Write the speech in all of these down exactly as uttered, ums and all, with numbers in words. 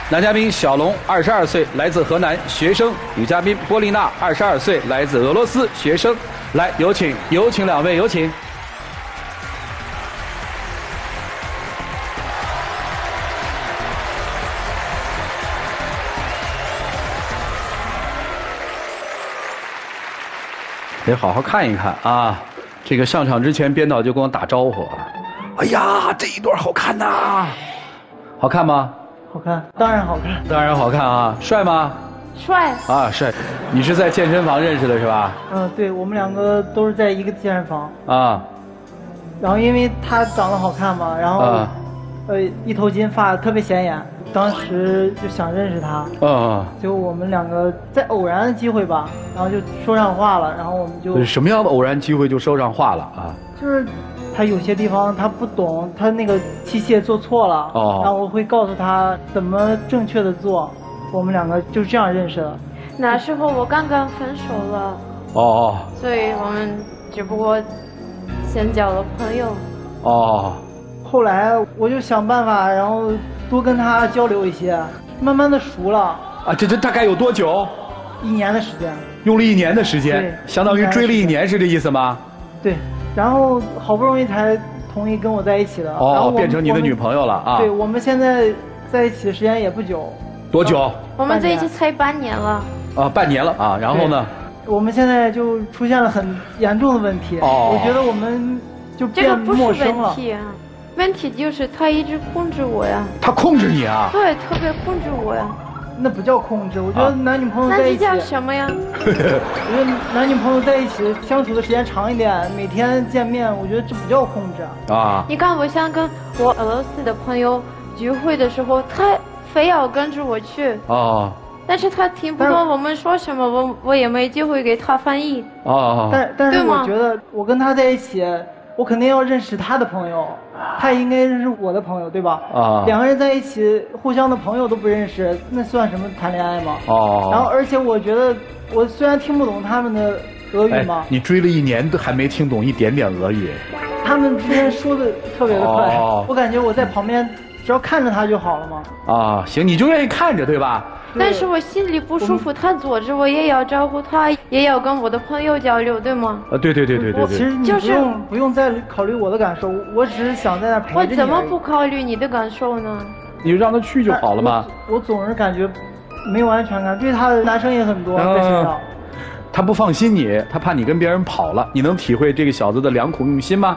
男嘉宾小龙，二十二岁，来自河南，学生；女嘉宾波丽娜，二十二岁，来自俄罗斯，学生。来，有请，有请两位，有请。得好好看一看啊！这个上场之前，编导就跟我打招呼啊。哎呀，这一段好看呐！好看吗？ 好看，当然好看， 当然好看啊！帅吗？ 帅啊，帅！你是在健身房认识的是吧？ 嗯，对，我们两个都是在一个健身房啊。 然后因为他长得好看嘛，然后、啊、呃一头金发特别显眼，当时就想认识他。嗯。结果我们两个在偶然的机会吧，然后就说上话了，然后我们就什么样的偶然机会就说上话了啊？ 就是他有些地方他不懂，他那个器械做错了，哦，然后我会告诉他怎么正确的做。我们两个就这样认识的。 那时候我刚刚分手了， 哦， 所以我们只不过先交了朋友。 哦， 后来我就想办法，然后多跟他交流一些，慢慢的熟了。 啊，这这大概有多久？ 一年的时间。 用了一年的时间，相当于追了一年，是这意思吗？ 对，然后好不容易才同意跟我在一起的。 哦， 然后变成你的女朋友了啊？ 对，我们现在在一起的时间也不久。 多久？ 我们在一起才半年了。 啊，半年了啊，然后呢？ 我们现在就出现了很严重的问题。哦。我觉得我们就变陌生了。 这个不是问题啊，问题就是他一直控制我呀。 他控制你啊？ 对，特别控制我呀。 那不叫控制，我觉得男女朋友在一起。 那这叫什么呀？ 我觉得男女朋友在一起相处的时间长一点，每天见面，我觉得这不叫控制啊。 你看，我想跟我俄罗斯的朋友聚会的时候，他非要跟着我去啊， 但是他听不懂我们说什么，我我也没机会给他翻译啊。 但但是我觉得我跟他在一起，我肯定要认识他的朋友，他也应该认识我的朋友，对吧？啊，两个人在一起，互相的朋友都不认识，那算什么谈恋爱吗？哦。然后，而且我觉得，我虽然听不懂他们的俄语嘛， 你追了一年都还没听懂一点点俄语。 他们之间说的特别的快，哦，我感觉我在旁边。只要看着他就好了吗？ 啊，行，你就愿意看着，对吧？ 但是我心里不舒服，他坐着我也要招呼他，也要跟我的朋友交流，对吗？ 啊，对对对对对对。 其实你不用、就是、不用再考虑我的感受，我只是想在那陪着你。 我怎么不考虑你的感受呢？ 你就让他去就好了嘛。 我, 我总是感觉没有安全感，追他的男生也很多，在身上。 他不放心你，他怕你跟别人跑了，你能体会这个小子的良苦用心吗？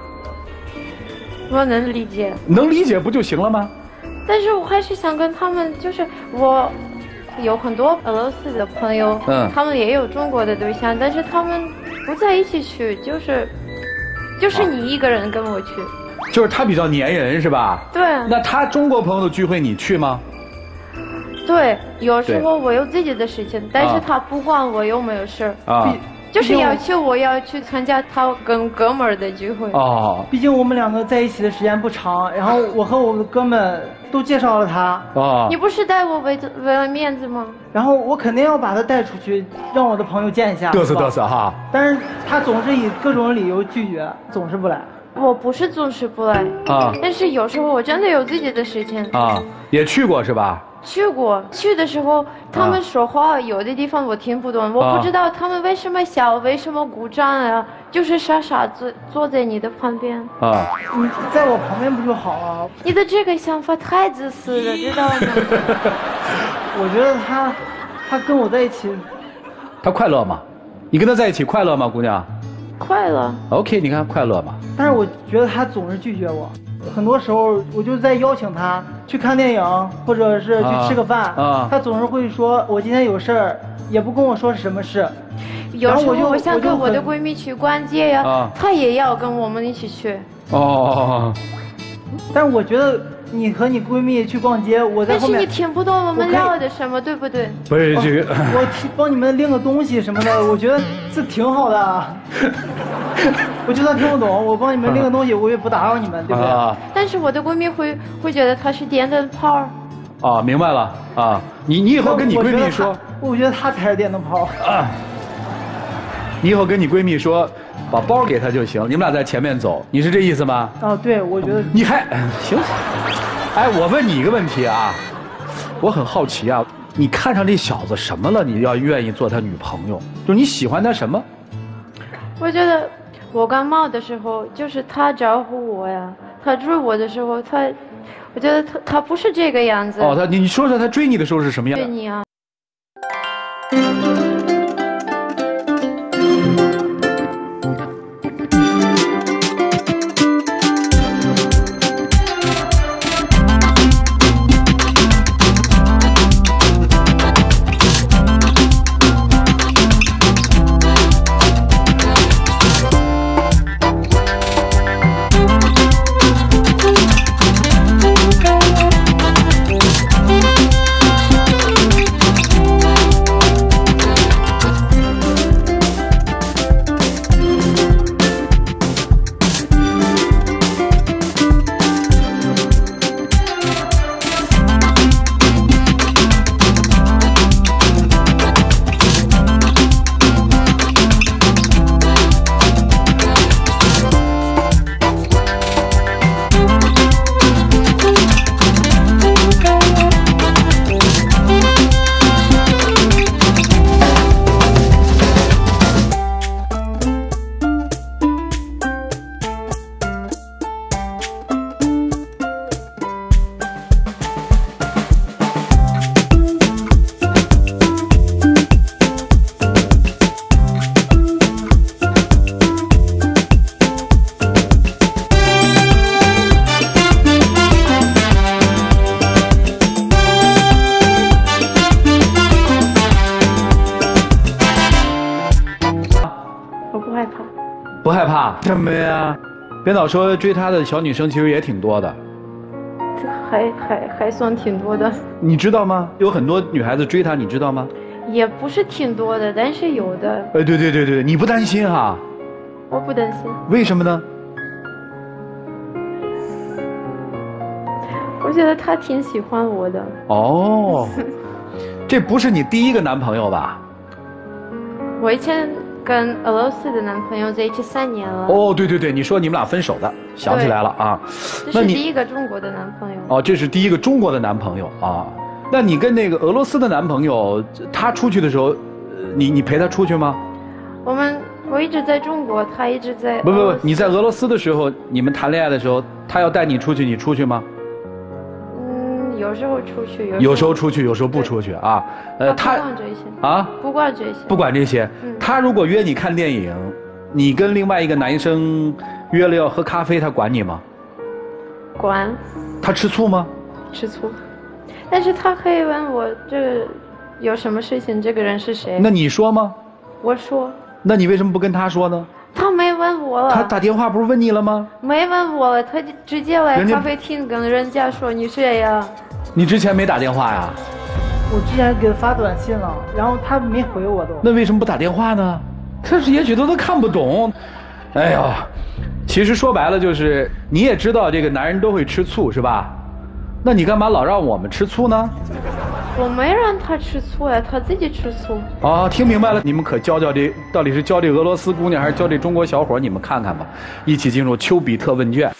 我能理解， 能理解不就行了吗？ 但是我还是想跟他们，就是我有很多俄罗斯的朋友，嗯，他们也有中国的对象，但是他们不在一起去，就是就是你一个人跟我去， 就是他比较粘人是吧？ 对。 那他中国朋友的聚会你去吗？ 对，有时候我有自己的事情，但是他不管我有没有事啊。就是要去，我要去参加他跟哥们儿的聚会。 哦，毕竟我们两个在一起的时间不长，然后我和我的哥们都介绍了他。 哦，你不是带我为为了面子吗？ 然后我肯定要把他带出去，让我的朋友见一下。 嘚瑟嘚瑟哈！ 但是他总是以各种理由拒绝，总是不来。 我不是总是不来啊，但是有时候我真的有自己的事情啊。也去过是吧？ 去过，去的时候他们说话、啊、有的地方我听不懂、啊，我不知道他们为什么笑，为什么鼓掌啊，就是傻傻坐坐在你的旁边啊。 你在我旁边不就好了？ 你的这个想法太自私了，知道吗？ 我觉得他，他跟我在一起， 他快乐吗？你跟他在一起快乐吗，姑娘？ 快乐。 OK， 你看快乐吗？ 但是我觉得他总是拒绝我。很多时候我就在邀请他去看电影，或者是去吃个饭，啊啊、他总是会说我今天有事儿，也不跟我说是什么事。 有时候我想跟我的闺蜜去逛街呀、啊，她也要跟我们一起去。 哦， 但是我觉得你和你闺蜜去逛街，我在后面。 但是你听不懂我们聊的什么，对不对？ 不是这个， 我帮你们拎个东西什么的，我觉得这挺好的。我就算听不懂，我帮你们拎个东西，我也不打扰你们，对不对？啊、 但是我的闺蜜会会觉得她是电灯泡。 啊，明白了啊！你你以后跟你闺蜜说， 我觉得她才是电灯泡。啊， 你以后跟你闺蜜说，把包给她就行，你们俩在前面走，你是这意思吗？ 哦，对，我觉得你还行。哎，我问你一个问题啊， 我很好奇啊，你看上这小子什么了？你要愿意做他女朋友，就是你喜欢他什么？ 我觉得我感冒的时候，就是他招呼我呀，他追我的时候，他，我觉得他他不是这个样子。 哦，他你说说他追你的时候是什么样的？ 追你啊。 不害怕？什么呀？编导说追他的小女生其实也挺多的， 这还还还算挺多的。 你知道吗？有很多女孩子追他，你知道吗？ 也不是挺多的，但是有的。 哎，对对对对，你不担心哈？ 我不担心。 为什么呢？ 我觉得他挺喜欢我的。 哦，这不是你第一个男朋友吧？ 我以前跟俄罗斯的男朋友在一起三年了。 哦，对对对，你说你们俩分手的，想起来了啊。 这是第一个中国的男朋友。 哦，这是第一个中国的男朋友啊。那你跟那个俄罗斯的男朋友，他出去的时候，你你陪他出去吗？ 我们我一直在中国，他一直在。 不不不，你在俄罗斯的时候，你们谈恋爱的时候，他要带你出去，你出去吗？ 嗯，有时候出去，有时候有时候出去，有时候不出去啊。 呃，他不管这些啊， 不管这些， 不管这些。嗯、他如果约你看电影，你跟另外一个男生约了要喝咖啡，他管你吗？ 管。 他吃醋吗？ 吃醋。但是他可以问我这个有什么事情，这个人是谁？ 那你说吗？ 我说。 那你为什么不跟他说呢？ 他没问我了。 他打电话不是问你了吗？ 没问我了，他就直接来咖啡厅跟人家说你谁呀？ 你之前没打电话呀？ 我之前给他发短信了，然后他没回我都。 那为什么不打电话呢？他也许都都看不懂。哎呀，其实说白了就是，你也知道这个男人都会吃醋是吧？那你干嘛老让我们吃醋呢？ 我没让他吃醋呀，他自己吃醋。 哦，听明白了，你们可教教这到底是教这俄罗斯姑娘还是教这中国小伙？你们看看吧，一起进入丘比特问卷。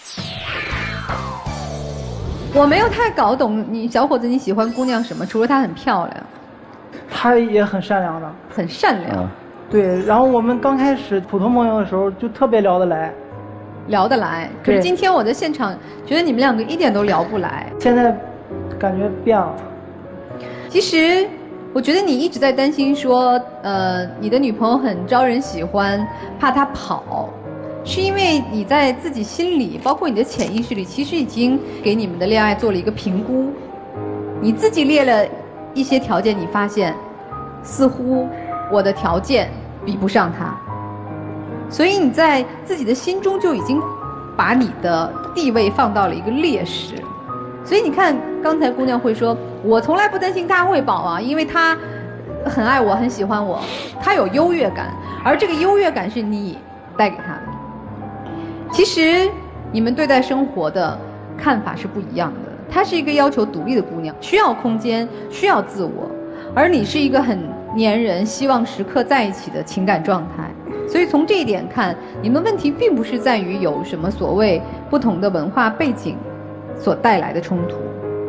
我没有太搞懂你小伙子你喜欢姑娘什么，除了她很漂亮。 她也很善良的。 很善良。 嗯、 对，然后我们刚开始普通朋友的时候就特别聊得来。 聊得来，可是今天我在现场觉得你们两个一点都聊不来。 现在感觉变了。 其实我觉得你一直在担心说，呃，你的女朋友很招人喜欢，怕她跑，是因为你在自己心里，包括你的潜意识里，其实已经给你们的恋爱做了一个评估。你自己列了一些条件，你发现似乎我的条件比不上她。所以你在自己的心中就已经把你的地位放到了一个劣势，所以你看刚才姑娘会说，我从来不担心她会跑啊，因为她很爱我，很喜欢我，她有优越感，而这个优越感是你带给她的。其实你们对待生活的看法是不一样的，她是一个要求独立的姑娘，需要空间，需要自我，而你是一个很粘人，希望时刻在一起的情感状态。所以从这一点看，你们问题并不是在于有什么所谓不同的文化背景所带来的冲突，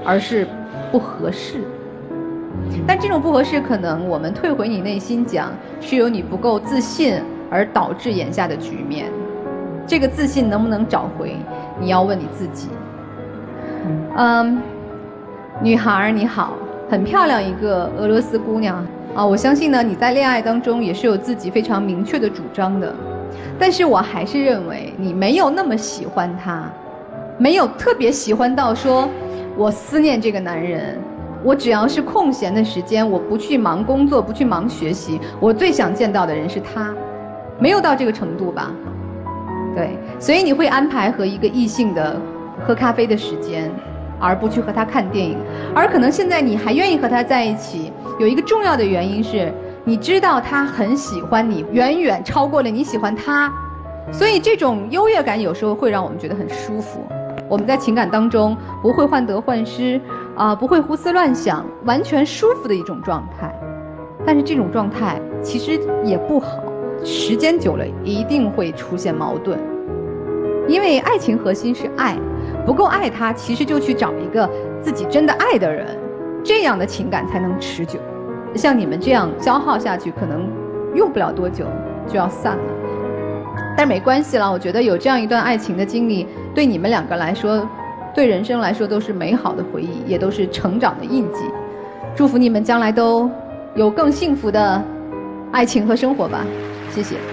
而是不合适。但这种不合适，可能我们退回你内心讲，是由你不够自信而导致眼下的局面。这个自信能不能找回，你要问你自己。嗯，女孩你好，很漂亮一个俄罗斯姑娘啊！我相信呢，你在恋爱当中也是有自己非常明确的主张的。但是我还是认为你没有那么喜欢他，没有特别喜欢到说，我思念这个男人，我只要是空闲的时间，我不去忙工作，不去忙学习，我最想见到的人是他，没有到这个程度吧？对，所以你会安排和一个异性的喝咖啡的时间，而不去和他看电影。而可能现在你还愿意和他在一起，有一个重要的原因是，你知道他很喜欢你，远远超过了你喜欢他，所以这种优越感有时候会让我们觉得很舒服。我们在情感当中不会患得患失啊、呃，不会胡思乱想，完全舒服的一种状态。但是这种状态其实也不好，时间久了一定会出现矛盾。因为爱情核心是爱，不够爱他，其实就去找一个自己真的爱的人，这样的情感才能持久。像你们这样消耗下去，可能用不了多久就要散了。但没关系了，我觉得有这样一段爱情的经历，对你们两个来说，对人生来说都是美好的回忆，也都是成长的印记。祝福你们将来都有更幸福的爱情和生活吧，谢谢。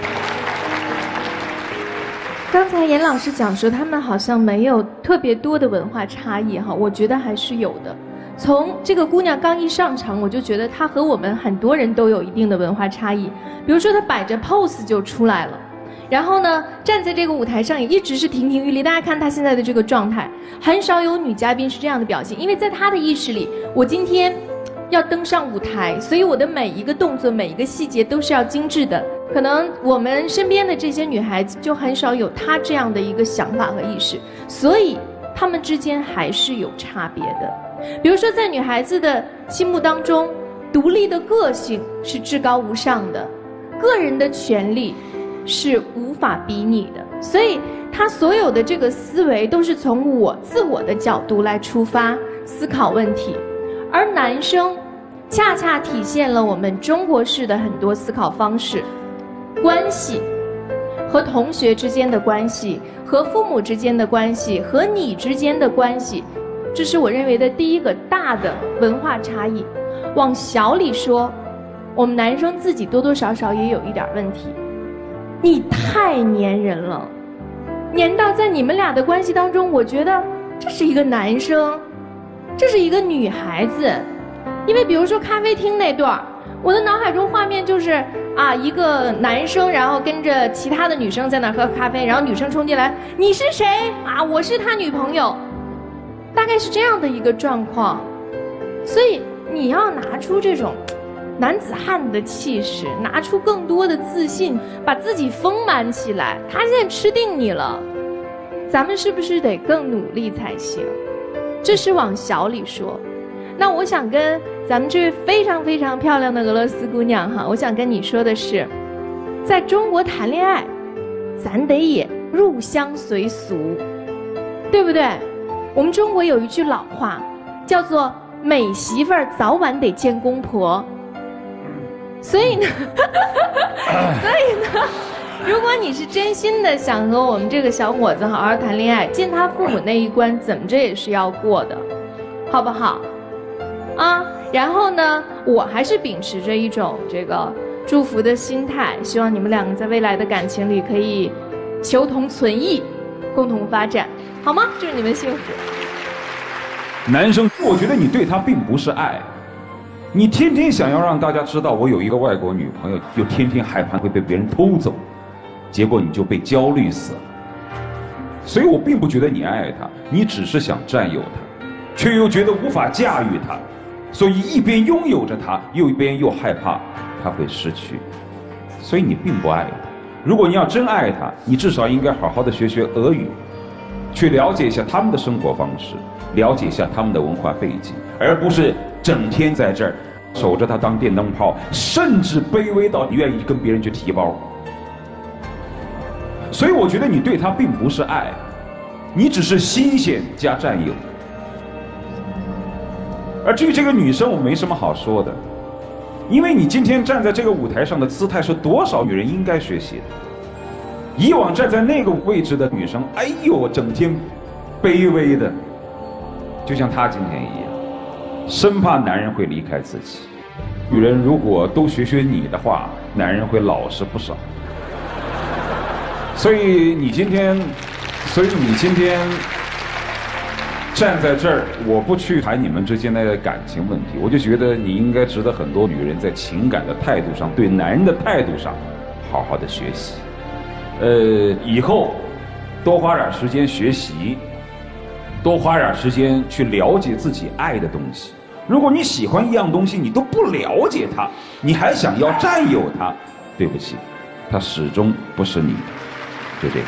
刚才严老师讲说他们好像没有特别多的文化差异哈，我觉得还是有的。从这个姑娘刚一上场，我就觉得她和我们很多人都有一定的文化差异。比如说她摆着 pose 就出来了，然后呢站在这个舞台上也一直是亭亭玉立。大家看她现在的这个状态，很少有女嘉宾是这样的表现，因为在她的意识里，我今天要登上舞台，所以我的每一个动作每一个细节都是要精致的。可能我们身边的这些女孩子就很少有她这样的一个想法和意识，所以她们之间还是有差别的。比如说在女孩子的心目当中，独立的个性是至高无上的，个人的权利是无法比拟的，所以她所有的这个思维都是从我自我的角度来出发思考问题。而男生恰恰体现了我们中国式的很多思考方式，关系和同学之间的关系，和父母之间的关系，和你之间的关系，这是我认为的第一个大的文化差异。往小里说，我们男生自己多多少少也有一点问题。你太粘人了，粘到在你们俩的关系当中，我觉得这是一个男生，这是一个女孩子。因为比如说咖啡厅那段，我的脑海中画面就是啊，一个男生然后跟着其他的女生在那喝咖啡，然后女生冲进来，你是谁啊？我是他女朋友，大概是这样的一个状况。所以你要拿出这种男子汉的气势，拿出更多的自信，把自己丰满起来。他现在吃定你了，咱们是不是得更努力才行？这是往小里说。那我想跟咱们这位非常非常漂亮的俄罗斯姑娘哈，我想跟你说的是，在中国谈恋爱，咱得也入乡随俗，对不对？我们中国有一句老话，叫做美媳妇儿早晚得见公婆。所以呢，所以呢，如果你是真心的想和我们这个小伙子好好谈恋爱，见他父母那一关怎么着也是要过的，好不好？啊，然后呢，我还是秉持着一种这个祝福的心态，希望你们两个在未来的感情里可以求同存异，共同发展，好吗？祝你们幸福。 男生，我觉得你对他并不是爱，你天天想要让大家知道我有一个外国女朋友，又天天害怕会被别人偷走，结果你就被焦虑死了。所以我并不觉得你爱他，你只是想占有他，却又觉得无法驾驭他。所以一边拥有着他，又一边又害怕他会失去，所以你并不爱他。如果你要真爱他，你至少应该好好的学学俄语，去了解一下他们的生活方式，了解一下他们的文化背景，而不是整天在这儿守着他当电灯泡，甚至卑微到你愿意跟别人去提包。所以我觉得你对他并不是爱，你只是新鲜加占有。 而至于这个女生，我没什么好说的，因为你今天站在这个舞台上的姿态是多少女人应该学习的。以往站在那个位置的女生，哎呦，整天卑微的，就像她今天一样，生怕男人会离开自己。女人如果都学学你的话，男人会老实不少。所以你今天，所以你今天站在这儿，我不去谈你们之间的感情问题，我就觉得你应该值得很多女人在情感的态度上，对男人的态度上，好好的学习。呃，以后多花点时间学习，多花点时间去了解自己爱的东西。如果你喜欢一样东西，你都不了解它，你还想要占有它，对不起，它始终不是你的。就这个。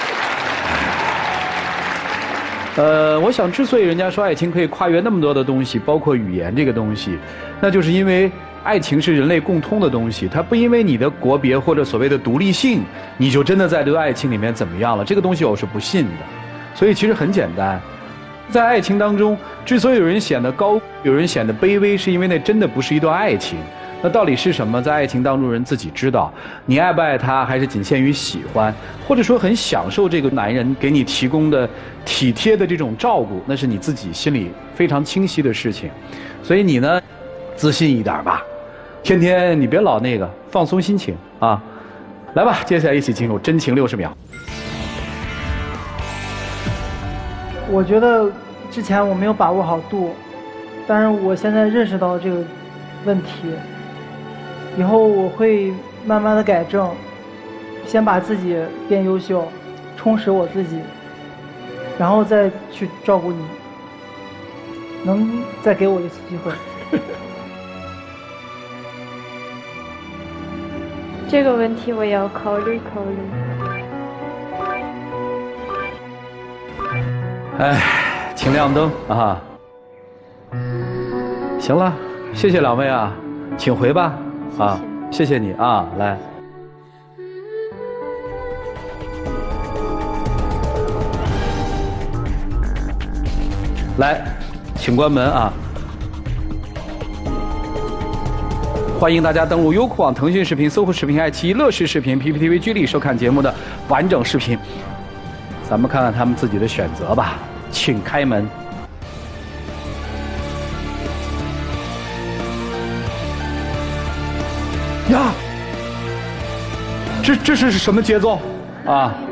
呃，我想之所以人家说爱情可以跨越那么多的东西，包括语言这个东西，那就是因为爱情是人类共通的东西，它不因为你的国别或者所谓的独立性，你就真的在这个爱情里面怎么样了？这个东西我是不信的。所以其实很简单，在爱情当中，之所以有人显得高，有人显得卑微，是因为那真的不是一段爱情。那到底是什么？在爱情当中，人自己知道。你爱不爱他，还是仅限于喜欢，或者说很享受这个男人给你提供的体贴的这种照顾，那是你自己心里非常清晰的事情。所以你呢，自信一点吧，天天你别老那个，放松心情啊。来吧，接下来一起进入真情六十秒。 我觉得之前我没有把握好度，但是我现在认识到这个问题。以后我会慢慢的改正，先把自己变优秀，充实我自己，然后再去照顾你。能再给我一次机会？ 这个问题我要考虑考虑。 哎，请亮灯啊！行了，谢谢两位啊，请回吧。啊，谢谢你啊，来，来，请关门啊！欢迎大家登录优酷网、腾讯视频、搜狐视频、爱奇艺、乐视视频、P P T V 居里收看节目的完整视频。咱们看看他们自己的选择吧，请开门。呀，这这是什么节奏啊？